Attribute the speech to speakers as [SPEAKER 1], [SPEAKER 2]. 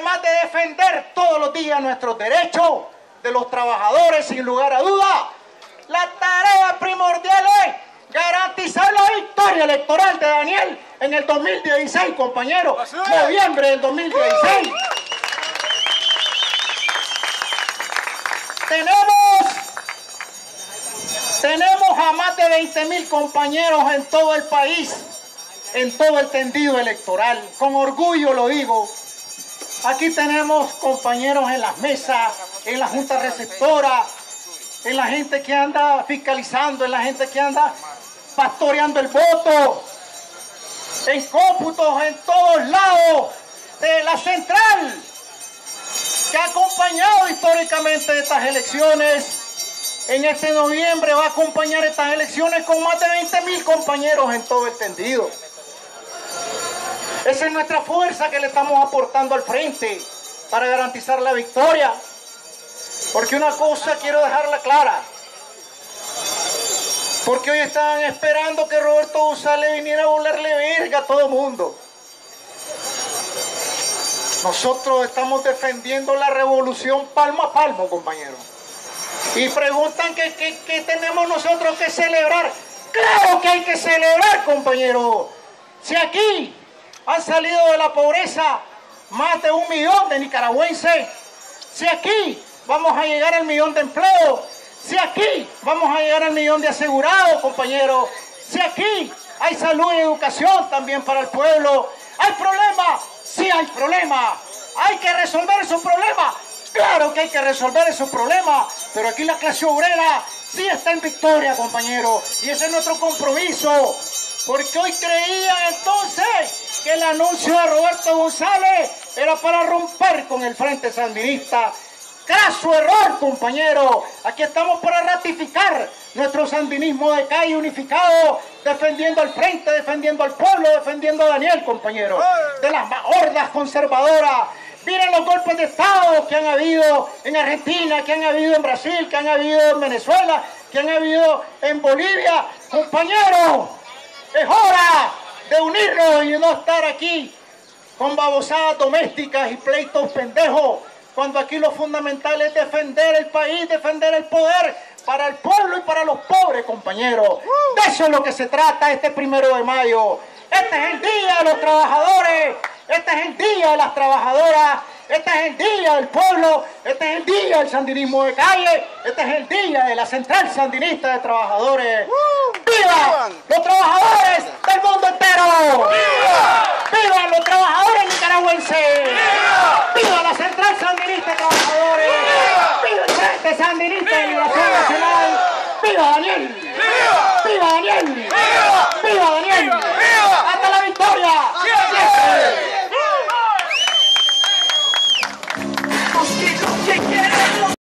[SPEAKER 1] además de defender todos los días nuestros derechos de los trabajadores, sin lugar a duda, la tarea primordial es garantizar la victoria electoral de Daniel en el 2016, compañeros. Noviembre del 2016. Tenemos a más de 20.000 compañeros en todo el país, en todo el tendido electoral. Con orgullo lo digo. Aquí tenemos compañeros en las mesas, en la junta receptora, en la gente que anda fiscalizando, en la gente que anda pastoreando el voto, en cómputos en todos lados de la central que ha acompañado históricamente estas elecciones. En este noviembre va a acompañar estas elecciones con más de 20.000 compañeros en todo el tendido. Esa es nuestra fuerza que le estamos aportando al frente para garantizar la victoria. Porque una cosa quiero dejarla clara. Porque hoy estaban esperando que Roberto González viniera a volarle verga a todo el mundo. Nosotros estamos defendiendo la revolución palmo a palmo, compañeros. Y preguntan qué tenemos nosotros que celebrar. ¡Claro que hay que celebrar, compañeros! Si aquí han salido de la pobreza más de 1 millón de nicaragüenses, si aquí vamos a llegar al 1.000.000 de empleos, si aquí vamos a llegar al 1.000.000 de asegurados, compañeros, si aquí hay salud y educación también para el pueblo, ¿hay problema? Sí hay problema. ¿Hay que resolver esos problemas? Claro que hay que resolver esos problemas, pero aquí la clase obrera sí está en victoria, compañeros, y ese es nuestro compromiso, porque hoy creían entonces que el anuncio de Roberto González era para romper con el Frente Sandinista. ¡Craso error, compañeros! Aquí estamos para ratificar nuestro sandinismo de calle unificado, defendiendo al frente, defendiendo al pueblo, defendiendo a Daniel, compañeros, de las hordas conservadoras. Miren los golpes de Estado que han habido en Argentina, que han habido en Brasil, que han habido en Venezuela, que han habido en Bolivia. Compañeros, es hora de unirnos y no estar aquí con babosadas domésticas y pleitos pendejos, cuando aquí lo fundamental es defender el país, defender el poder para el pueblo y para los pobres, compañeros. De eso es lo que se trata este 1 de mayo. Este es el día de los trabajadores. Este es el día de las trabajadoras, este es el día del pueblo, este es el día del sandinismo de calle, este es el día de la Central Sandinista de Trabajadores. ¡Viva los trabajadores del mundo entero! ¡Viva! ¡Viva los trabajadores nicaragüenses! ¡Viva! ¡Viva la Central Sandinista de Trabajadores! ¡Viva! ¡Viva el Frente Sandinista de Liberación Nacional! ¡Viva Daniel! ¡Viva! ¡Viva Daniel! ¡Viva!